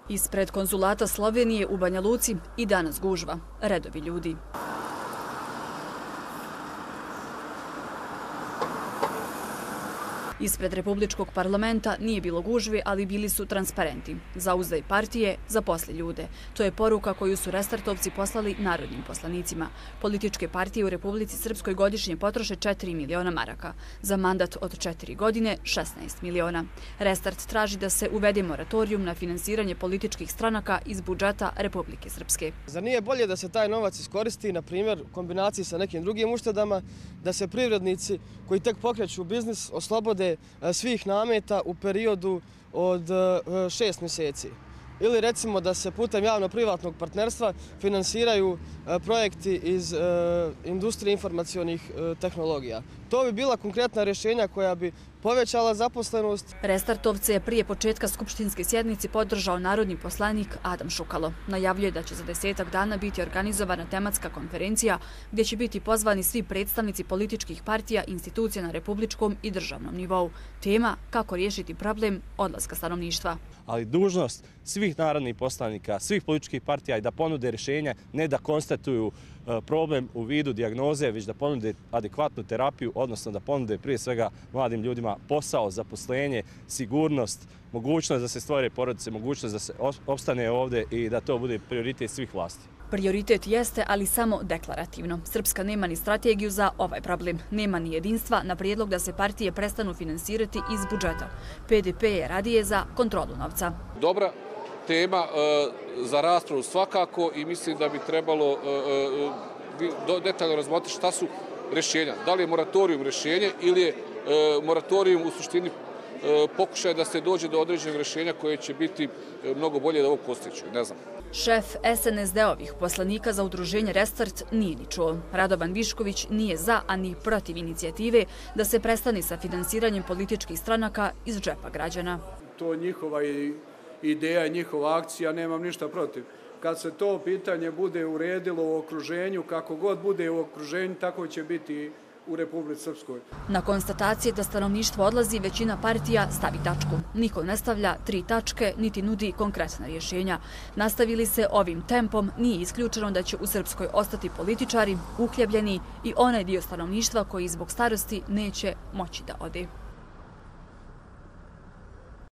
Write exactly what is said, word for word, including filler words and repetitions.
Ispred konzulata Slovenije u Banja Luci i danas gužva, redovi ljudi. Ispred Republičkog parlamenta nije bilo gužvi, ali bili su transparenti. Zauzdaj partije, zaposli ljude. To je poruka koju su restartovci poslali narodnim poslanicima. Političke partije u Republici Srpskoj godišnje potroše četiri miliona maraka. Za mandat od četiri godine šesnaest miliona. Restart traži da se uvede moratorijum na finansiranje političkih stranaka iz budžeta Republike Srpske. Zar nije bolje da se taj novac iskoristi, na primjer, u kombinaciji sa nekim drugim uštedama, da se privrednici koji tek pokreću biznis oslobode svih nameta u periodu od šest mjeseci? Ili recimo da se putem javno-privatnog partnerstva finansiraju projekti iz industrije informacionih tehnologija. To bi bila konkretna rješenja koja bi povećala zaposlenost. Restartovce je prije početka skupštinske sjednice podržao narodni poslanik Adam Šukalo. Najavljuje da će za desetak dana biti organizovana tematska konferencija gdje će biti pozvani svi predstavnici političkih partija i institucija na republičkom i državnom nivou. Tema kako riješiti problem odlaska stanovništva. Ali dužnost svih narodnih poslanika, svih političkih partija je da ponude rješenja, ne da konstatuju problem u vidu dijagnoze, već da ponude adekvatnu terapiju, odnosno da ponude prije svega mladim ljudima posao, zaposlenje, sigurnost, mogućnost da se stvore porodice, mogućnost da se opstane ovdje i da to bude prioritet svih vlasti. Prioritet jeste, ali samo deklarativno. Srpska nema ni strategiju za ovaj problem. Nema ni jedinstva na prijedlog da se partije prestanu finansirati iz budžeta. P D P je radije za kontrolu novca. Dobra tema za raspravu svakako i mislim da bi trebalo detaljno razmotriti šta su rješenja. Da li je moratorijum rješenje ili je moratorijum u suštini pokušaj da se dođe do određenog rješenja koje će biti mnogo bolje da ovo postiću, ne znam. Šef S N S D-ovih poslanika za udruženje Restart nije ni čuo. Radovan Višković nije za, a ni protiv inicijative da se prestane sa finansiranjem političkih stranaka iz džepa građana. To njihova ideja i njihova akcija, nemam ništa protiv. Kad se to pitanje bude uredilo u okruženju, kako god bude u okruženju, tako će biti u Republici Srpskoj. Na konstatacije da stanovništvo odlazi, većina partija stavi tačku. Niko ne stavlja tri tačke, niti nudi konkretna rješenja. Nastavili se ovim tempom, nije isključeno da će u Srpskoj ostati političari, uhljebljeni i onaj dio stanovništva koji zbog starosti neće moći da ode.